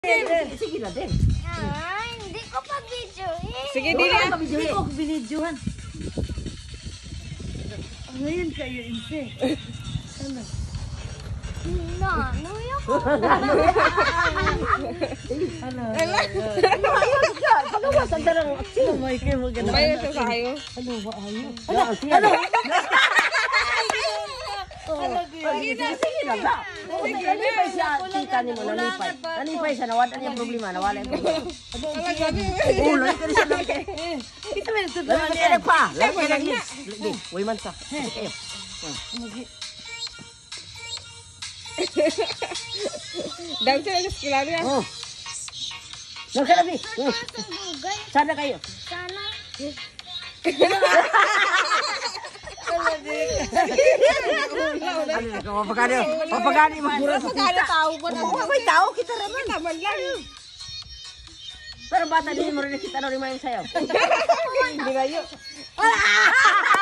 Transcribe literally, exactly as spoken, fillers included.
Sige, sige na din. Ay, hindi ko pa-videoin. Sige, dili ah. Hindi ko binidyohan. Ngayon kayo, Inse. Ano? No, no, yung Ano? Ano ayos ka? Pagawasan ka ng aksi. Ano, may kayo maganda. Bayo sa kayo. Ano ba ayos? Ano? Ano? Ano Sige, sige na ba? Nanipay siya, kita ni mo, nanipay. Nanipay siya, nawala niya problema, nawala yung problema. Ulo, ito rin siya lang kayo. Ito may ito. Lagi ka nagpa, lagi ka nag Di, way man sa. Sige kayo. Daw sila sa kilala yan. Oh. Nagkalabi. sa dugay. Sana kayo. Sana. Ano na, kapagkano, kapagkano, magmura sa Pagkala tao mo na. Oo, may tao, kita naman. Taman lang. Pero bata din mo rin kita na rin mayon sa'yo. Hindi kayo.